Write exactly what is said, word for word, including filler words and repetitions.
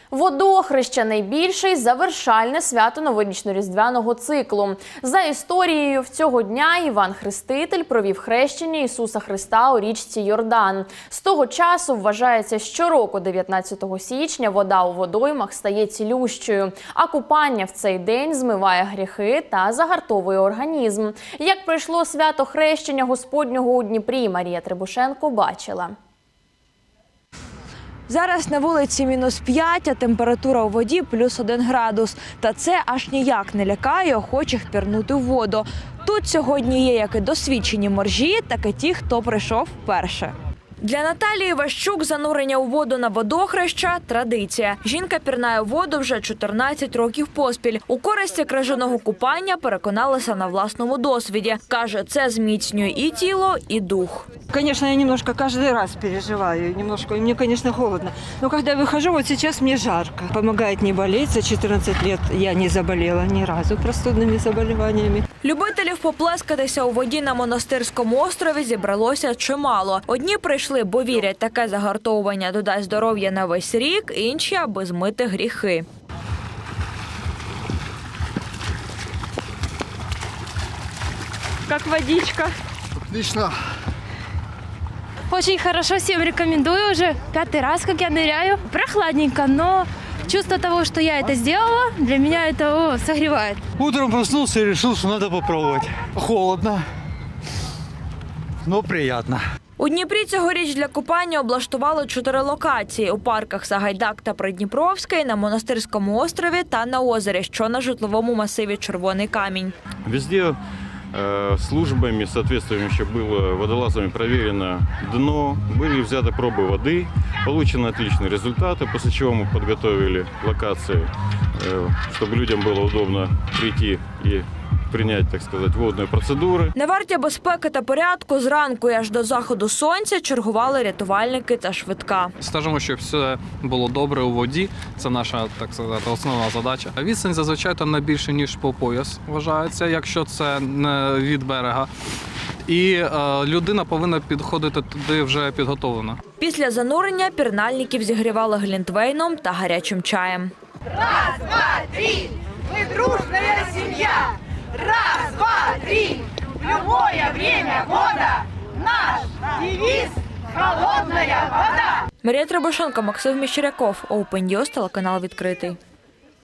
Водохреща – найбільший завершальне свято новорічно-різдвяного циклу. За історією, в цього дня Іван Хреститель провів хрещення Ісуса Христа у річці Йордан. З того часу вважається, щороку дев'ятнадцятого січня вода у водоймах стає цілющою, а купання в цей день змиває гріхи та загартовує організм. Як пройшло свято хрещення Господнього у Дніпрі, Марія Требушенко бачила. Зараз на вулиці мінус п'ять, а температура у воді плюс один градус. Та це аж ніяк не лякає охочих пірнути в воду. Тут сьогодні є як і досвідчені моржі, так і ті, хто прийшов вперше. Для Наталії Ващук занурення у воду на водохреща – традиція. Жінка пірнає у воду вже чотирнадцять років поспіль. У користі крижаного купання переконалася на власному досвіді. Каже, це зміцнює і тіло, і дух. Конечно, я немножко каждый раз переживаю, немножко, и мне, конечно, холодно. Но когда я выхожу, вот сейчас мне жарко. Помогает не болеть. За чотирнадцять лет я не заболела ни разу простудными заболеваниями. Любителів поплескатися у воді на Монастирському острові зібралося чимало. Одні прийшли, бо вірять, таке загартовування додасть здоров'я на весь рік, інші, аби змити гріхи. Как водичка? Отлично. Очень хорошо, всем рекомендую. Уже пятый раз, как я ныряю. Прохладненько, но чувство того, что я это сделала, для меня это о, согревает. Утром проснулся и решил, что надо попробовать. Холодно, но приятно. У Дніпрі цьогоріч для купання облаштували чотири локації – у парках Сагайдак та Придніпровський, на Монастирському острові та на озері, що на житловому масиві Червоний Камінь. Везде э, службами соответствующими было водолазами проверено дно, были взяты пробы воды, получены отличные результаты, после чего мы подготовили локации, э, чтобы людям было удобно прийти и прийняти, так сказати, водні процедури. На варті безпеки та порядку зранку і аж до заходу сонця чергували рятувальники та швидка. Стежимо, щоб все було добре у воді. Це наша, так сказати, основна задача. Відстань зазвичай там не більше, ніж по пояс вважається, якщо це не від берега. І е, людина повинна підходити туди вже підготовлена. Після занурення пірнальників зігрівали глінтвейном та гарячим чаєм. Раз, два, три! Ми дружная сім'я! Раз, два, три! В любое время года наш девиз «Холодная вода». Марія Требушенко, Максим Міщеряков, Open News, телеканал «Відкритий».